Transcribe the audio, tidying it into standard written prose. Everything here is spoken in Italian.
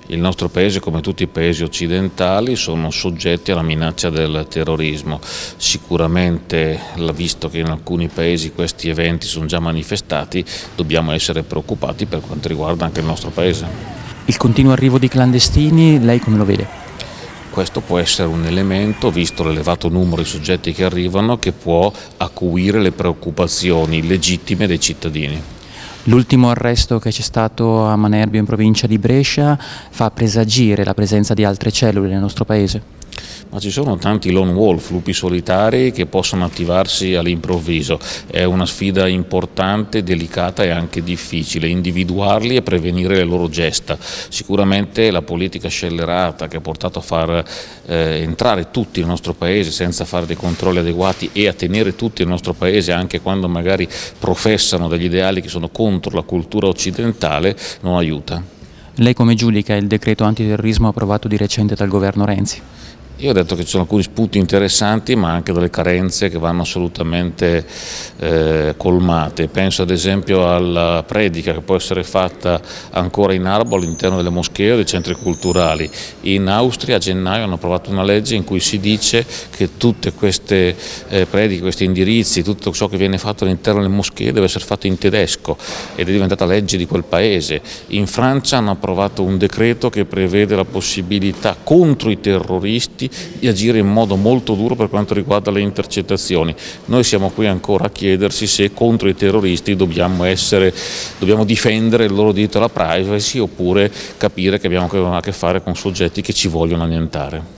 Il nostro paese, come tutti i paesi occidentali, sono soggetti alla minaccia del terrorismo. Sicuramente, visto che in alcuni paesi questi eventi sono già manifestati, dobbiamo essere preoccupati per quanto riguarda anche il nostro paese. Il continuo arrivo di clandestini, lei come lo vede? Questo può essere un elemento, visto l'elevato numero di soggetti che arrivano, che può acuire le preoccupazioni legittime dei cittadini. L'ultimo arresto che c'è stato a Manerbio in provincia di Brescia fa presagire la presenza di altre cellule nel nostro paese? Ma ci sono tanti lone wolf, lupi solitari, che possono attivarsi all'improvviso. È una sfida importante, delicata e anche difficile, individuarli e prevenire le loro gesta. Sicuramente la politica scellerata che ha portato a far entrare tutti nel nostro paese senza fare dei controlli adeguati e a tenere tutti nel nostro paese anche quando magari professano degli ideali che sono contro la cultura occidentale non aiuta. Lei come giudica il decreto antiterrorismo approvato di recente dal governo Renzi? Io ho detto che ci sono alcuni spunti interessanti, ma anche delle carenze che vanno assolutamente colmate. Penso ad esempio alla predica che può essere fatta ancora in arabo all'interno delle moschee o dei centri culturali. In Austria a gennaio hanno approvato una legge in cui si dice che tutte queste prediche, questi indirizzi, tutto ciò che viene fatto all'interno delle moschee deve essere fatto in tedesco ed è diventata legge di quel paese. In Francia hanno approvato un decreto che prevede la possibilità contro i terroristi di agire in modo molto duro per quanto riguarda le intercettazioni. Noi siamo qui ancora a chiedersi se contro i terroristi dobbiamo difendere il loro diritto alla privacy oppure capire che abbiamo a che fare con soggetti che ci vogliono annientare.